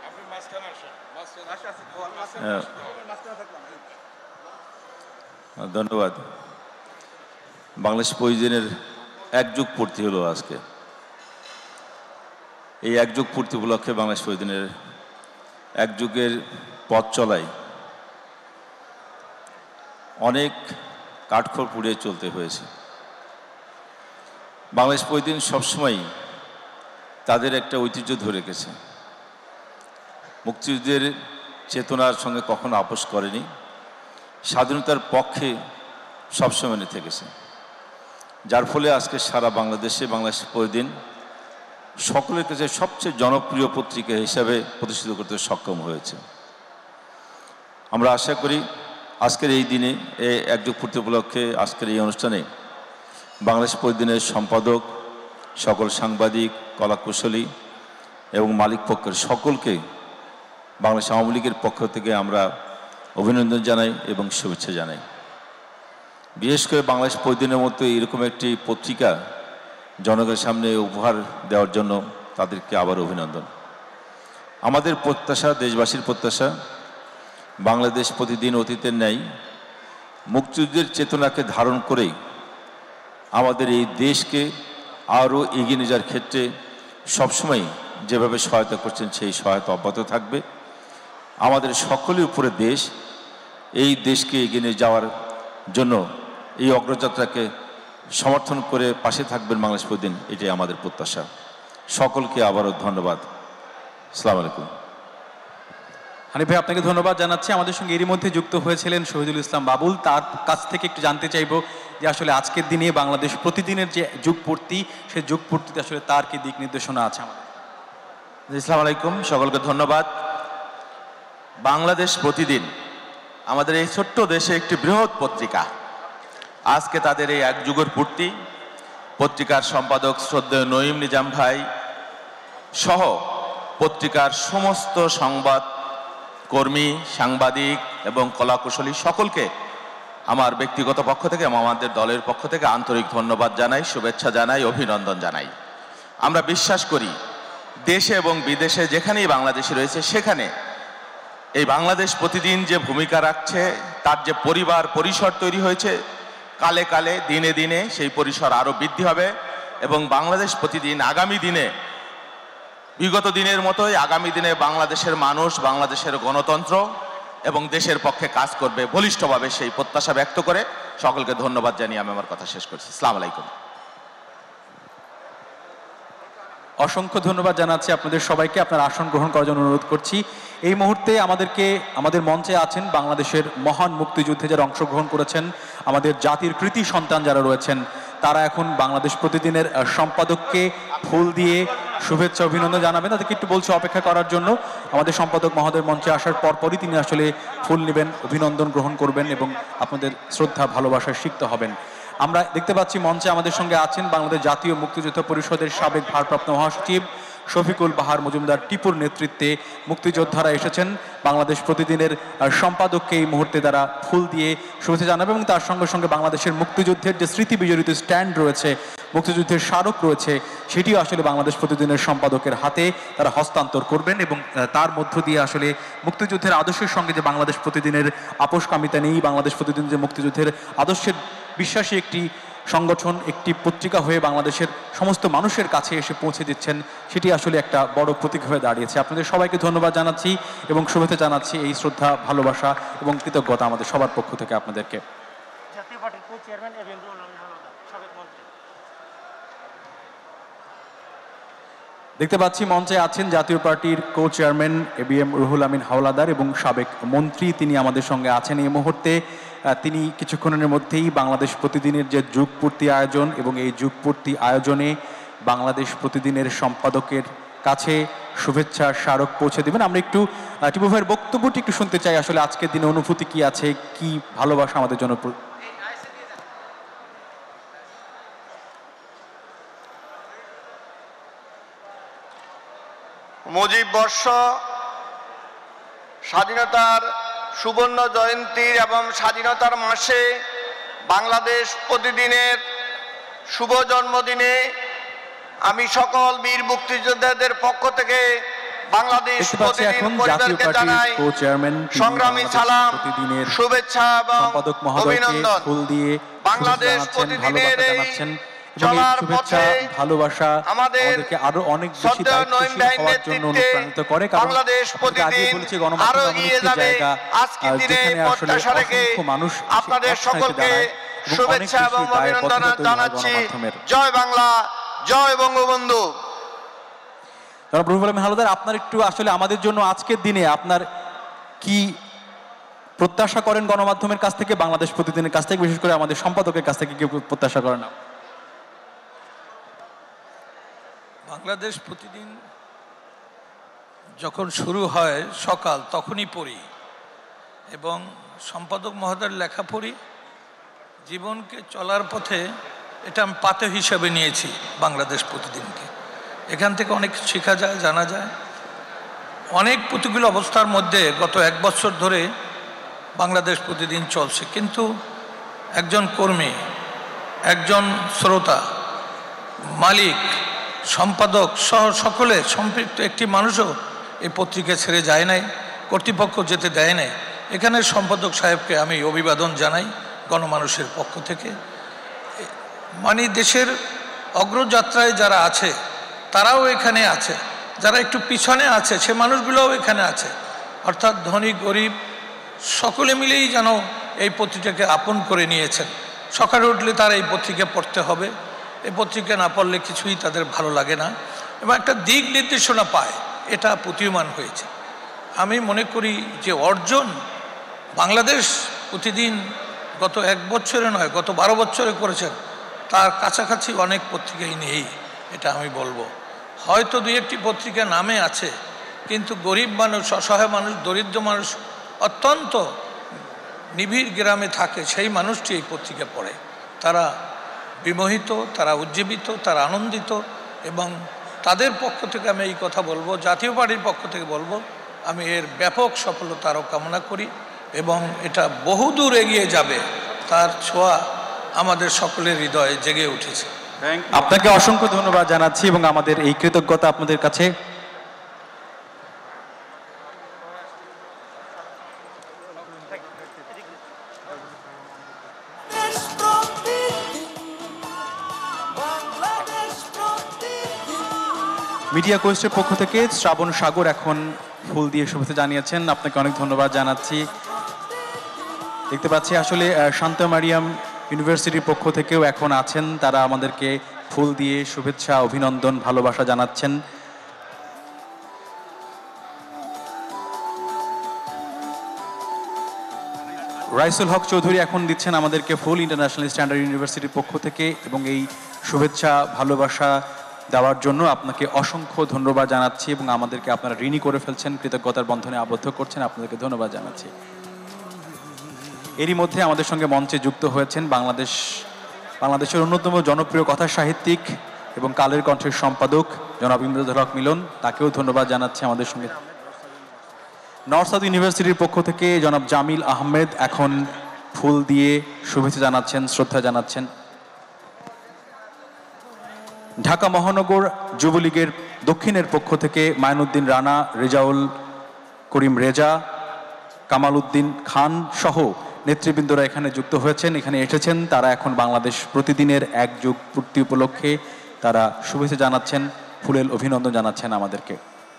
ধন্যবাদ। বাংলাদেশ প্রতিদিনের এক যুগ পূর্তি হলো আজকে। এই এক যুগ পূর্তি উপলক্ষে বাংলাদেশ প্রতিদিনের এক যুগের পথ চলায় অনেক কাঠখড় পুড়িয়ে চলতে হয়েছে। বাংলাদেশ প্রতিদিন সবসময় তাদের একটা ঐতিহ্য ধরে রেখেছে, মুক্তিযুদ্ধের চেতনার সঙ্গে কখনো আপোষ করেনি, স্বাধীনতার পক্ষে সবসময় থেকেছে, যার ফলে আজকে সারা বাংলাদেশে বাংলাদেশ প্রতিদিন সকলের কাছে সবচেয়ে জনপ্রিয় পত্রিকা হিসাবে প্রতিষ্ঠিত করতে সক্ষম হয়েছে। আমরা আশা করি আজকের এই দিনে, এই এক যুগ পূর্তি উপলক্ষে আজকের এই অনুষ্ঠানে বাংলাদেশ প্রতিদিনের সম্পাদক, সকল সাংবাদিক, কলাকুশলী এবং মালিক পক্ষের সকলকে বাংলাদেশ আওয়ামী লীগের পক্ষ থেকে আমরা অভিনন্দন জানাই এবং শুভেচ্ছা জানাই। বিশেষ করে বাংলাদেশ প্রতিদিনের মতো এরকম একটি পত্রিকা জনগণের সামনে উপহার দেওয়ার জন্য তাদেরকে আবার অভিনন্দন। আমাদের প্রত্যাশা, দেশবাসীর প্রত্যাশা, বাংলাদেশ প্রতিদিন অতীতের ন্যায় মুক্তিযুদ্ধের চেতনাকে ধারণ করেই আমাদের এই দেশকে আরও এগিয়ে নিয়ে যাওয়ার ক্ষেত্রে সবসময় যেভাবে সহায়তা করছেন সেই সহায়তা অব্যাহত থাকবে। আমাদের সকলের উপরে দেশ, এই দেশকে এগিয়ে নিয়ে যাওয়ার জন্য এই অগ্রযাত্রাকে সমর্থন করে পাশে থাকবেন বাংলাদেশ প্রতিদিন, এটাই আমাদের প্রত্যাশা। সকলকে আবারও ধন্যবাদ। আসসালামু আলাইকুম। হানিফ ভাই আপনাকে ধন্যবাদ জানাচ্ছি। আমাদের সঙ্গে এরই মধ্যে যুক্ত হয়েছিলেন শহীদুল ইসলাম বাবুল, তার কাছ থেকে একটু জানতে চাইব যে আসলে আজকের দিনে বাংলাদেশ প্রতিদিনের যে যুগপূর্তি, সেই যুগপূর্তিতে আসলে তার কি দিক নির্দেশনা আছে আমাদের? আসসালামু আলাইকুম, সকলকে ধন্যবাদ। বাংলাদেশ প্রতিদিন আমাদের এই ছোট্ট দেশে একটি বৃহৎ পত্রিকা। আজকে তাদের এই এক যুগের পূর্তি, পত্রিকার সম্পাদক শ্রদ্ধেয় নঈম নিজাম ভাই সহ পত্রিকার সমস্ত সংবাদ কর্মী, সাংবাদিক এবং কলাকুশলী সকলকে আমার ব্যক্তিগত পক্ষ থেকে এবং আমাদের দলের পক্ষ থেকে আন্তরিক ধন্যবাদ জানাই, শুভেচ্ছা জানাই, অভিনন্দন জানাই। আমরা বিশ্বাস করি দেশে এবং বিদেশে যেখানেই বাংলাদেশি রয়েছে সেখানে এই বাংলাদেশ প্রতিদিন যে ভূমিকা রাখছে, তার যে পরিবার পরিসর তৈরি হয়েছে, কালে কালে দিনে দিনে সেই পরিসর আরও বৃদ্ধি হবে এবং বাংলাদেশ প্রতিদিন আগামী দিনে বিগত দিনের মতোই আগামী দিনে বাংলাদেশের মানুষ, বাংলাদেশের গণতন্ত্র এবং দেশের পক্ষে কাজ করবে বলিষ্ঠভাবে, সেই প্রত্যাশা ব্যক্ত করে সকলকে ধন্যবাদ জানিয়ে আমি আমার কথা শেষ করছি। আসসালামু আলাইকুম। অসংখ্য ধন্যবাদ জানাচ্ছি আপনাদের সবাইকে। আপনার আসন গ্রহণ করার জন্য অনুরোধ করছি। এই মুহূর্তে আমাদেরকে আমাদের মঞ্চে আছেন বাংলাদেশের মহান মুক্তিযুদ্ধে যারা অংশগ্রহণ করেছেন, আমাদের জাতির কৃতি সন্তান যারা রয়েছেন, তারা এখন বাংলাদেশ প্রতিদিনের সম্পাদককে ফুল দিয়ে শুভেচ্ছা অভিনন্দন জানাবেন। তাদেরকে একটু বলছি অপেক্ষা করার জন্য। আমাদের সম্পাদক মহোদয় মঞ্চে আসার পরপরই তিনি আসলে ফুল নেবেন, অভিনন্দন গ্রহণ করবেন এবং আপনাদের শ্রদ্ধা ভালোবাসায় সিক্ত হবেন। আমরা দেখতে পাচ্ছি মঞ্চে আমাদের সঙ্গে আছেন বাংলাদেশ জাতীয় মুক্তিযোদ্ধা পরিষদের সাবেক ভারপ্রাপ্ত মহাসচিব শফিকুল বাহার মজুমদার টিপুর নেতৃত্বে মুক্তিযোদ্ধারা এসেছেন বাংলাদেশ প্রতিদিনের সম্পাদককে এই মুহূর্তে তারা ফুল দিয়ে শুভেচ্ছা জানাবে এবং তার সঙ্গে সঙ্গে বাংলাদেশের মুক্তিযুদ্ধের যে স্মৃতি বিজড়িত স্ট্যান্ড রয়েছে, মুক্তিযুদ্ধের স্মারক রয়েছে, সেটিও আসলে বাংলাদেশ প্রতিদিনের সম্পাদকের হাতে তারা হস্তান্তর করবেন এবং তার মধ্য দিয়ে আসলে মুক্তিযুদ্ধের আদর্শের সঙ্গে যে বাংলাদেশ প্রতিদিনের আপোষকামিতা নেই, বাংলাদেশ প্রতিদিন যে মুক্তিযুদ্ধের আদর্শের বিশ্বাসী একটি সংগঠন, একটি পত্রিকা হয়ে বাংলাদেশের সমস্ত মানুষের কাছে এসে পৌঁছে দিচ্ছেন, সেটি আসলে একটা বড় প্রতীক হয়ে দাঁড়িয়েছে। আপনাদের সবাইকে ধন্যবাদ জানাচ্ছি এবং শুভেচ্ছা জানাচ্ছি এই শ্রদ্ধা, ভালোবাসা এবং কৃতজ্ঞতা আমাদের সবার পক্ষ থেকে আপনাদেরকে। জাতীয় পার্টির co chairman A B M Ruhul Amin Hawlader, সাবেক মন্ত্রী। দেখতে পাচ্ছি মঞ্চে আছেন জাতীয় পার্টির co chairman A B M Ruhul Amin Hawlader এবং সাবেক মন্ত্রী, তিনি আমাদের সঙ্গে আছেন এই মুহূর্তে। তিনি কিছুক্ষণের মধ্যেই বাংলাদেশ প্রতিদিনের যে যুগপূর্তি আয়োজন এবং এই যুগপূর্তি আয়োজনে বাংলাদেশ প্রতিদিনের সম্পাদকের কাছে শুভেচ্ছা স্মারক পৌঁছে দেবেন। আমরা একটু টিপু ভাইয়ের বক্তব্যটি একটু শুনতে চাই, আসলে আজকের দিনে অনুভূতি কি আছে, কি ভালোবাসা আমাদের জন্য। মুজিব বর্ষ, স্বাধীনতার সুবর্ণ জয়ন্তীর এবং স্বাধীনতার মাসে বাংলাদেশ প্রতিদিনের শুভ জন্মদিনে আমি সকল বীর মুক্তিযোদ্ধাদের পক্ষ থেকে বাংলাদেশ প্রতিদিন পরিবারকে জানাই সংগ্রামী সালাম, শুভেচ্ছা এবং অভিনন্দন। বাংলাদেশ প্রতিদিনের এই চলার পথে ভালোবাসা আমাদেরকে আরো অনেক বেশি দায়িত্বশীল হওয়ার জন্য অনুপ্রাণিত করে, কারণ বাংলাদেশ প্রতিদিন আরো এগিয়ে যাবে। আজকের দিনে প্রত্যাশা রেখে আপনাদের সকলকে শুভেচ্ছা এবং অভিনন্দন জানাচ্ছি। জয় বাংলা, জয় বঙ্গবন্ধু। জনাব রুহুল আমিন হাওলাদার, আপনার একটু আসলে আমাদের জন্য আজকের দিনে আপনার কি প্রত্যাশা করেন গণমাধ্যমের কাছ থেকে, বাংলাদেশ প্রতিদিনের কাছ থেকে, বিশেষ করে আমাদের সম্পাদকের কাছ থেকে কি প্রত্যাশা করেন? বাংলাদেশ প্রতিদিন যখন শুরু হয় সকাল তখনই পড়ি এবং সম্পাদক মহোদয়ের লেখা পড়ি। জীবনকে চলার পথে এটা আমি পাথে হিসাবে নিয়েছি বাংলাদেশ প্রতিদিনকে। এখান থেকে অনেক শেখা যায়, জানা যায়। অনেক প্রতিকূল অবস্থার মধ্যে গত এক বছর ধরে বাংলাদেশ প্রতিদিন চলছে, কিন্তু একজন কর্মী, একজন শ্রোতা, মালিক, সম্পাদক সহ সকলে সম্পৃক্ত একটি মানুষও এই পত্রিকা ছেড়ে যায় নাই, কর্তৃপক্ষ যেতে দেয় নাই। এখানে সম্পাদক সাহেবকে আমি অভিবাদন জানাই গণমানুষের পক্ষ থেকে। মানে দেশের অগ্রযাত্রায় যারা আছে তারাও এখানে আছে, যারা একটু পিছনে আছে সে মানুষগুলোও এখানে আছে। অর্থাৎ ধনী গরিব সকলে মিলেই যেন এই পত্রিকাকে আপন করে নিয়েছেন। সকালে উঠলে তারা এই পত্রিকা পড়তে হবে, এই পত্রিকা না পড়লে কিছুই তাদের ভালো লাগে না এবং একটা দিক নির্দেশনা পায়, এটা প্রতীয়মান হয়েছে। আমি মনে করি যে অর্জন বাংলাদেশ প্রতিদিন গত এক বছরে নয়, গত বারো বছরে করেছেন, তার কাছাকাছি অনেক পত্রিকাই নেই, এটা আমি বলবো। হয়তো দুই একটি পত্রিকা নামে আছে, কিন্তু গরিব মানুষ, অসহায় মানুষ, দরিদ্র মানুষ, অত্যন্ত নিবিড় গ্রামে থাকে, সেই মানুষটি এই পত্রিকা পড়ে। তারা বিমোহিত, তারা উজ্জীবিত, তারা আনন্দিত এবং তাদের পক্ষ থেকে আমি এই কথা বলবো, জাতীয় পার্টির পক্ষ থেকে বলবো, আমি এর ব্যাপক সফলতা আরও কামনা করি এবং এটা বহুদূর এগিয়ে যাবে, তার ছোঁয়া আমাদের সকলের হৃদয়ে জেগে উঠেছে। আপনাকে অসংখ্য ধন্যবাদ জানাচ্ছি এবং আমাদের এই কৃতজ্ঞতা আপনাদের কাছে। Strong মিডিয়া কোয়েস্টের পক্ষ থেকে শ্রাবণ সাগর এখন ফুল দিয়ে শুভেচ্ছা জানিয়েছেন, আপনাকে অনেক ধন্যবাদ জানাচ্ছি। দেখতে পাচ্ছি আসলে শান্ত মারিয়াম ইউনিভার্সিটির পক্ষ থেকেও এখন আছেন, তারা আমাদেরকে ফুল দিয়ে শুভেচ্ছা, অভিনন্দন, ভালোবাসা জানাচ্ছেন। রাইসুল হক চৌধুরী এখন দিচ্ছেন আমাদেরকে ফুল ইন্টারন্যাশনাল স্ট্যান্ডার্ড ইউনিভার্সিটির পক্ষ থেকে, এবং এই শুভেচ্ছা ভালোবাসা দেওয়ার জন্য আপনাকে অসংখ্য ধন্যবাদ জানাচ্ছি, এবং আমাদেরকে আপনারা ঋণী করে ফেলছেন, কৃতজ্ঞতার বন্ধনে আবদ্ধ করছেন, আপনাদেরকে ধন্যবাদ জানাচ্ছি। এরই মধ্যে আমাদের সঙ্গে মঞ্চে যুক্ত হয়েছেন বাংলাদেশ বাংলাদেশের অন্যতম জনপ্রিয় কথা সাহিত্যিক এবং কালের কণ্ঠের সম্পাদক জনাব ইমদাদুল হক মিলন, তাকেও ধন্যবাদ জানাচ্ছি। আমাদের সঙ্গে নর্থ সাউথ ইউনিভার্সিটির পক্ষ থেকে জনাব জামিল আহমেদ এখন ফুল দিয়ে শুভেচ্ছা জানাচ্ছেন, শ্রদ্ধা জানাচ্ছেন। ঢাকা মহানগর যুবলীগের দক্ষিণের পক্ষ থেকে মাইনুদ্দিন রানা, রেজাউল করিম রেজা, কামাল উদ্দিন খান সহ নেতৃবৃন্দরা এখানে যুক্ত হয়েছেন, এখানে এসেছেন। তারা এখন বাংলাদেশ প্রতিদিনের এক যুগ পূর্তি উপলক্ষে তারা শুভেচ্ছা জানাচ্ছেন, ফুলেল অভিনন্দন জানাচ্ছেন আমাদেরকে।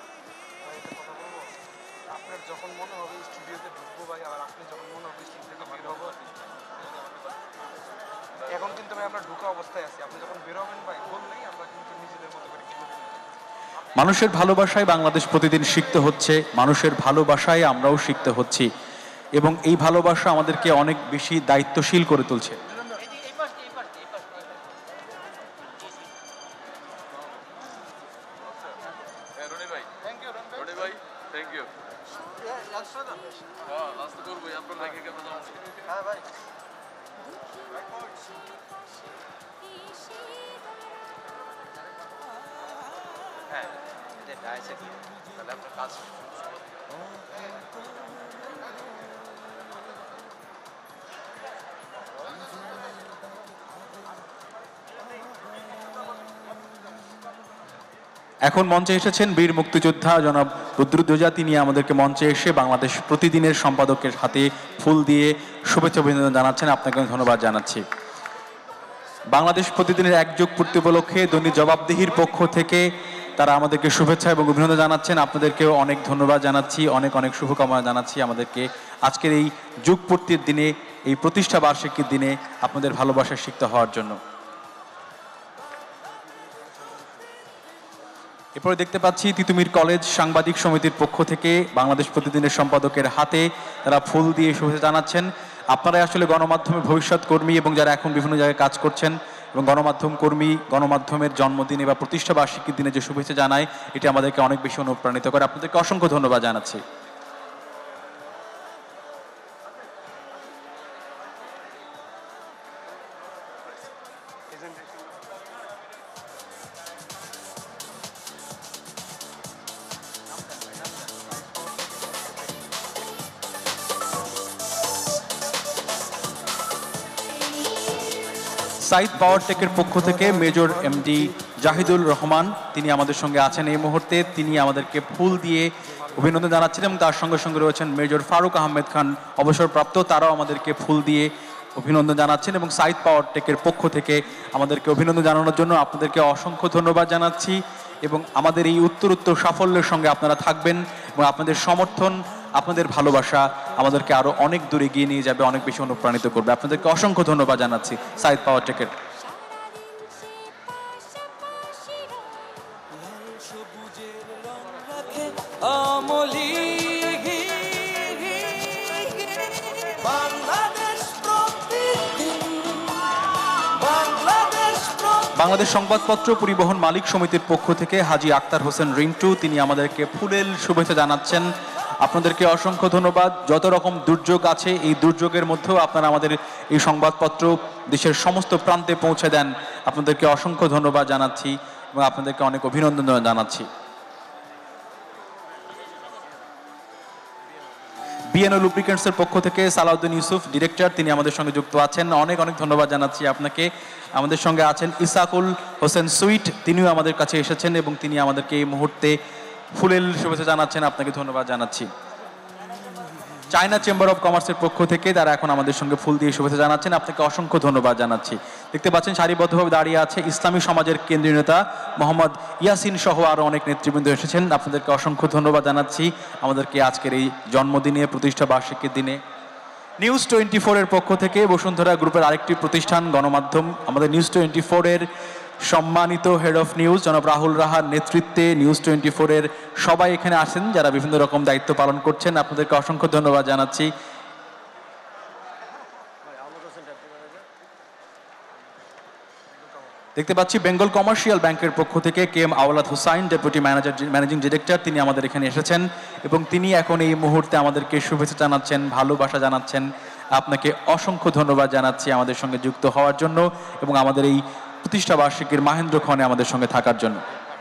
মানুষের ভালোবাসায় বাংলাদেশ প্রতিদিন শিখতে হচ্ছে, মানুষের ভালোবাসায় আমরাও শিখতে হচ্ছি, এবং এই ভালোবাসা আমাদেরকে অনেক বেশি দায়িত্বশীল করে তুলছে। এখন মঞ্চে এসেছেন বীর মুক্তিযোদ্ধা জনাব বদরুদ্দোজা, তিনি আমাদেরকে মঞ্চে এসে বাংলাদেশ প্রতিদিনের সম্পাদকের হাতে ফুল দিয়ে শুভেচ্ছা অভিনন্দন জানাচ্ছেন, আপনাকে ধন্যবাদ জানাচ্ছি। বাংলাদেশ প্রতিদিনের একযোগ পূর্তি উপলক্ষে দৈনিক জবাবদিহির পক্ষ থেকে তারা আমাদেরকে শুভেচ্ছা এবং অভিনন্দন জানাচ্ছেন, আপনাদেরকেও অনেক ধন্যবাদ জানাচ্ছি, অনেক অনেক শুভকামনা জানাচ্ছি আমাদেরকে আজকের এই যুগ পূর্তির দিনে, এই প্রতিষ্ঠা বার্ষিকীর দিনে আপনাদের ভালোবাসা শিখতে হওয়ার জন্য। এরপরে দেখতে পাচ্ছি তিতুমির কলেজ সাংবাদিক সমিতির পক্ষ থেকে বাংলাদেশ প্রতিদিনের সম্পাদকের হাতে তারা ফুল দিয়ে শুভেচ্ছা জানাচ্ছেন। আপনারা আসলে গণমাধ্যমের ভবিষ্যৎ কর্মী, এবং যারা এখন বিভিন্ন জায়গায় কাজ করছেন এবং গণমাধ্যম কর্মী, গণমাধ্যমের জন্মদিনে বা প্রতিষ্ঠা বার্ষিকীর দিনে যে শুভেচ্ছা জানায়, এটি আমাদেরকে অনেক বেশি অনুপ্রাণিত করে। আপনাদেরকে অসংখ্য ধন্যবাদ জানাচ্ছি। সাইদ পাওয়ার টেকের পক্ষ থেকে মেজর এমডি জাহিদুল রহমান, তিনি আমাদের সঙ্গে আছেন এই মুহূর্তে, তিনি আমাদেরকে ফুল দিয়ে অভিনন্দন জানাচ্ছেন, এবং তার সঙ্গে সঙ্গে রয়েছেন মেজর ফারুক আহমেদ খান অবসরপ্রাপ্ত, তারাও আমাদেরকে ফুল দিয়ে অভিনন্দন জানাচ্ছেন। এবং সাইদ পাওয়ার টেকের পক্ষ থেকে আমাদেরকে অভিনন্দন জানানোর জন্য আপনাদেরকে অসংখ্য ধন্যবাদ জানাচ্ছি, এবং আমাদের এই উত্তর উত্তর সাফল্যের সঙ্গে আপনারা থাকবেন, এবং আপনাদের সমর্থন, আপনাদের ভালোবাসা আমাদেরকে আরো অনেক দূরে এগিয়ে নিয়ে যাবে, অনেক বেশি অনুপ্রাণিত করবে। আপনাদেরকে অসংখ্য ধন্যবাদ জানাচ্ছি সাইদ পাওয়ার টেকের। বাংলাদেশ সংবাদপত্র পরিবহন মালিক সমিতির পক্ষ থেকে হাজী আক্তার হোসেন রিন্টু, তিনি আমাদেরকে ফুলেল শুভেচ্ছা জানাচ্ছেন, আপনাদেরকে অসংখ্য ধন্যবাদ। যত রকম দুর্যোগ আছে, এই দুর্যোগের মধ্যেও আপনারা আমাদের এই সংবাদপত্র দেশের সমস্ত প্রান্তে পৌঁছে দেন, আপনাদেরকে অসংখ্য ধন্যবাদ জানাচ্ছি এবং আপনাদেরকে অনেক অভিনন্দন জানাচ্ছি। বিএনও লুব্রিকেন্টসের পক্ষ থেকে সালাউদ্দিন ইউসুফ ডিরেক্টর, তিনি আমাদের সঙ্গে যুক্ত আছেন, অনেক অনেক ধন্যবাদ জানাচ্ছি আপনাকে। আমাদের সঙ্গে আছেন ইসাকুল হোসেন সুইট, তিনিও আমাদের কাছে এসেছেন এবং তিনি আমাদেরকে এই মুহূর্তে ফুলেল শুভেচ্ছা জানাচ্ছেন, আপনাকে ধন্যবাদ জানাচ্ছি। চায়না চেম্বার অফ কমার্সের পক্ষ থেকে তারা এখন আমাদের সঙ্গে ফুল দিয়ে শুভেচ্ছা জানাচ্ছেন। আপনাকে অসংখ্য ধন্যবাদ জানাচ্ছি। দেখতে পাচ্ছেন সারিবদ্ধভাবে দাঁড়িয়ে আছে ইসলামী সমাজের কেন্দ্রীয় নেতা মোহাম্মদ ইয়াসিন সহ আরও অনেক নেতৃবৃন্দ এসেছেন। আপনাদেরকে অসংখ্য ধন্যবাদ জানাচ্ছি আমাদেরকে আজকের এই জন্মদিনে, প্রতিষ্ঠা বার্ষিকীর দিনে। নিউজ টোয়েন্টি ফোরের পক্ষ থেকে বসুন্ধরা গ্রুপের আরেকটি প্রতিষ্ঠান গণমাধ্যম, আমাদের নিউজ টোয়েন্টি ফোরের সম্মানিত হেড অফ নিউজ জনাব রাহুল রাহার নেতৃত্বে নিউজ টোয়েন্টি ফোরের সবাই এখানে আসেন যারা বিভিন্ন রকম দায়িত্ব পালন করছেন। আপনাদেরকে অসংখ্য ধন্যবাদ জানাচ্ছি। দেখতে পাচ্ছি বেঙ্গল কমার্শিয়াল ব্যাংকের পক্ষ থেকে K M Awlad Hossain, deputy manager managing director, তিনি আমাদের এখানে এসেছেন এবং তিনি এখন এই মুহূর্তে আমাদেরকে শুভেচ্ছা জানাচ্ছেন, ভালোবাসা জানাচ্ছেন। আপনাকে অসংখ্য ধন্যবাদ জানাচ্ছি আমাদের সঙ্গে যুক্ত হওয়ার জন্য এবং আমাদের এই প্রতিষ্ঠা বার্ষিকীর মাহেন্দ্রক্ষণে আমাদের সঙ্গে থাকার জন্য।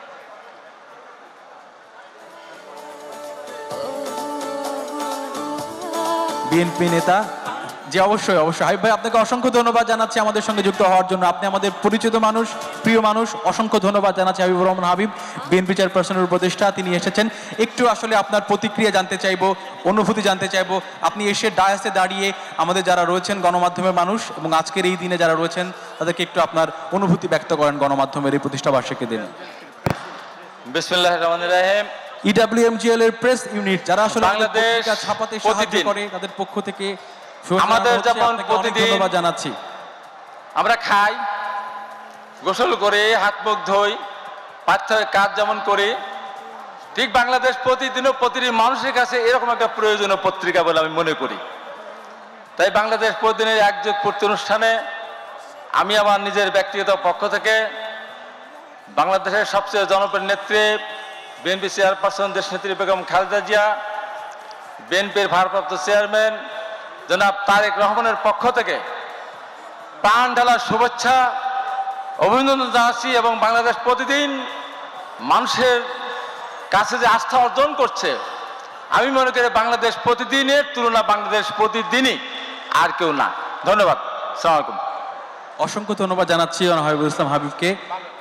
বিএনপি নেতা জি অবশ্যই অবশ্যই হাবিব ভাই, আপনাকে অসংখ্য ধন্যবাদ জানাচ্ছি আমাদের সঙ্গে যুক্ত হওয়ার জন্য। আপনি আমাদের পরিচিত মানুষ, প্রিয় মানুষ, অসংখ্য ধন্যবাদ জানাচ্ছি। হাবিবুর রহমান হাবিব, বিএনপি চেয়ারপারসনের উপদেষ্টা, তিনি এসেছেন। একটু আসলে আপনার প্রতিক্রিয়া জানতে চাইবো, অনুভূতি জানতে চাইবো। আপনি এসে ডায়াসে দাঁড়িয়ে আমাদের যারা রয়েছেন গণমাধ্যমের মানুষ এবং আজকের এই দিনে যারা রয়েছেন তাদেরকে একটু আপনার অনুভূতি ব্যক্ত করেন গণমাধ্যমের এই প্রতিষ্ঠা বার্ষিকীর দিনে। বিসমিল্লাহির রহমানির রহিম। ইডব্লিউএমজিএল এর প্রেস ইউনিট যারা আসলে বাংলাদেশ ছাপাতে সাহায্য করে তাদের পক্ষ থেকে আমাদের যেমন প্রতিদিন ধন্যবাদ জানাচ্ছি। আমরা খাই, গোসল করে, হাত মুখ ধুই, পাঠ্যের কাজ যেমন করি, ঠিক বাংলাদেশ প্রতিদিনও প্রতিটি মানুষের কাছে এরকম একটা প্রয়োজনীয় পত্রিকা বলে আমি মনে করি। তাই বাংলাদেশ প্রতিদিনের একযোগ পূর্তি অনুষ্ঠানে আমি আমার নিজের ব্যক্তিগত পক্ষ থেকে বাংলাদেশের সবচেয়ে জনপ্রিয় নেত্রী বিএনপি চেয়ারপারসন দেশনেত্রী বেগম খালেদা জিয়া, বিএনপির ভারপ্রাপ্ত চেয়ারম্যান জনাব তারেক রহমানের পক্ষ থেকে প্রাণ ঢালা শুভেচ্ছা অভিনন্দন জানাচ্ছি এবং বাংলাদেশ প্রতিদিন মানুষের কাছে যে আস্থা অর্জন করছে, আমি মনে করি বাংলাদেশ প্রতিদিনের তুলনা বাংলাদেশ প্রতিদিনই আর কেউ না। ধন্যবাদ। আসসালামু আলাইকুম। অসংখ্য ধন্যবাদ জানাচ্ছি হাবিবুল ইসলাম হাবিবকে।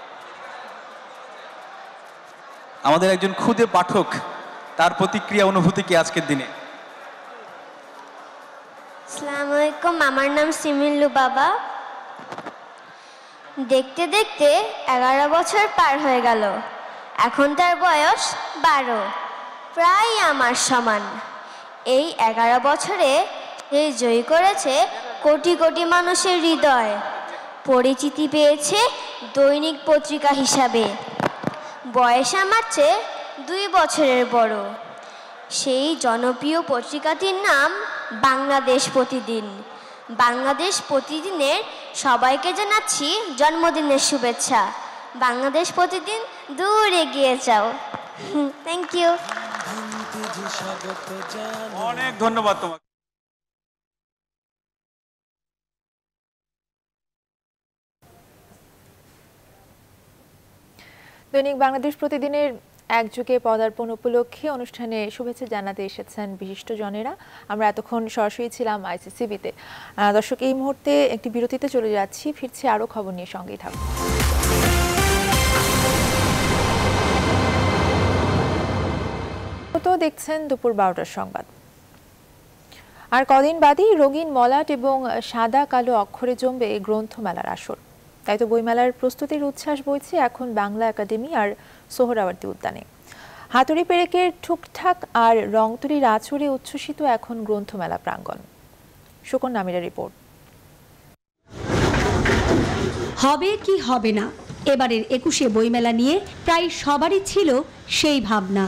আমাদের একজন খুদে পাঠক, তার প্রতিক্রিয়া অনুভূতি কি আজকের দিনে? আসসালামু আলাইকুম, আমার নাম সিমিল্লু বাবা। দেখতে দেখতে এগারো বছর পার হয়ে গেল, এখন তার বয়স বারো, প্রায় আমার সমান। এই এগারো বছরে সে জয়ী করেছে কোটি কোটি মানুষের হৃদয়, পরিচিতি পেয়েছে দৈনিক পত্রিকা হিসাবে। বয়স আমার চেয়ে দুই বছরের বড়। সেই জনপ্রিয় পত্রিকাটির নাম বাংলাদেশ প্রতিদিন। বাংলাদেশ প্রতিদিনের সবাইকে জানাচ্ছি জন্মদিনের শুভেচ্ছা। বাংলাদেশ প্রতিদিন দূর এগিয়ে যাও। Thank you. অনেক ধন্যবাদ তোমাকে। দৈনিক বাংলাদেশ প্রতিদিনের একযুগে পদার্পণ উপলক্ষে অনুষ্ঠানে শুভেচ্ছা জানাতে এসেছেন বিশিষ্ট জনেরা। আমরা এতক্ষণ সরাসরি ছিলাম আইসিসিবিতে। দর্শক, এই মুহূর্তে একটি বিরতিতে চলে যাচ্ছি, ফিরছি আরও খবর নিয়ে, সঙ্গেই থাকুন। তো দেখছেন দুপুর বারোটার সংবাদ। আর কদিন বাদেই রঙিন মলাট এবং সাদা কালো অক্ষরে জমবে গ্রন্থমেলার আসর। তাই তো বইমেলার প্রস্তুতির উচ্ছ্বাস বইছে এখন বাংলা একাডেমি আর সোহরাওয়ার্দী উদ্যানে। হাতুড়ি পেরেকের ঠুকঠাক আর রংতুলির আঁচড়ে উচ্ছ্বসিত এখন গ্রন্থমেলা প্রাঙ্গণ। সুকন নামিরের রিপোর্ট। হবে কি হবে না, এবারের একুশে বইমেলা নিয়ে প্রায় সবারই ছিল সেই ভাবনা।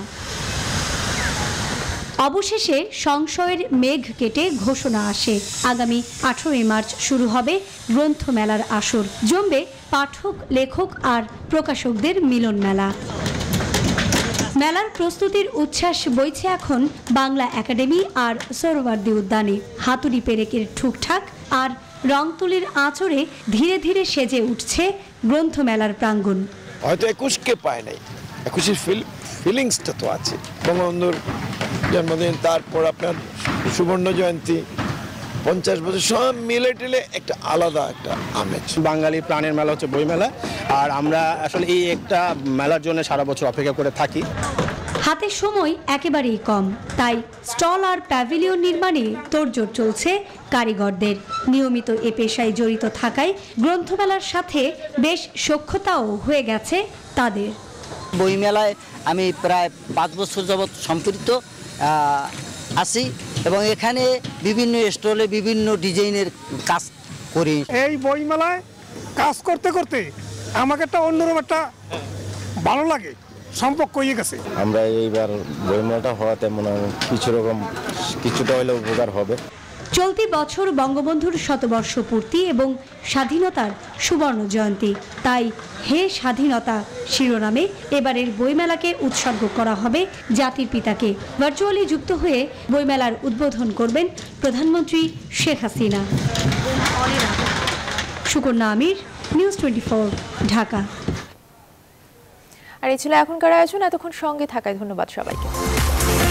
অবশেষে সংশয়ের মেঘ কেটে ঘোষণা আসে, আগামী আঠারোই মার্চ শুরু হবে গ্রন্থমেলার আসর। জমবে পাঠক, লেখক আর প্রকাশকদের মিলন মেলা। মেলার প্রস্তুতির উচ্ছ্বাস বইছে এখন বাংলা একাডেমি আর সোহরাওয়ার্দী উদ্যানে। হাতুড়ি পেরেকের ঠুকঠাক আর রংতুলির আঁচড়ে ধীরে ধীরে সেজে উঠছে গ্রন্থমেলার প্রাঙ্গণ। হয়তো একুশকে পায় নাই, একুশের ফিল ফিলিংসটা তো আছে। বঙ্গবন্ধুর জন্মদিন, তারপর আপনার সুবর্ণ জয়ন্তী, পঞ্চাশ বছর, সব মিলে টিলে একটা আলাদা একটা আমেজ। বাঙালি প্রাণের মেলা হচ্ছে বইমেলা, আর আমরা আসলে এই একটা মেলার জন্য সারা বছর অপেক্ষা করে থাকি। হাতে সময় একেবারেই কম, তাই স্টল আর প্যাভিলিয়ন নির্মাণে তোড়জোড় চলছে কারিগরদের। নিয়মিত এ পেশায় জড়িত থাকায় গ্রন্থমেলার সাথে বেশ সখ্যতাও হয়ে গেছে তাদের। বইমেলায় আমি প্রায় পাঁচ বছর যাবৎ সম্পৃক্ত আছি এবং এখানে বিভিন্ন স্টলে বিভিন্ন ডিজাইনের কাজ করি। এই বইমেলায় কাজ করতে করতে আমাকে একটা অন্যরকম একটা ভালো লাগে, সম্পর্ক হয়ে গেছে। আমরা এইবার বইমেলাটা হওয়াতে মনে হয় কিছু রকম কিছুটা হলেও উপকার হবে। চলতি বছর বঙ্গবন্ধুর শতবর্ষ পূর্তি এবং স্বাধীনতার সুবর্ণ জয়ন্তী, তাই হে স্বাধীনতা শিরোনামে এবারের বইমেলাকে উৎসর্গ করা হবে জাতির পিতাকে। ভার্চুয়ালি যুক্ত হয়ে বইমেলার উদ্বোধন করবেন প্রধানমন্ত্রী Sheikh Hasina. Sukanya Amir, news twenty four, Dhaka. আর এই ছিল এখনকার আয়োজন। এতক্ষণ সঙ্গে থাকায় ধন্যবাদ সবাইকে।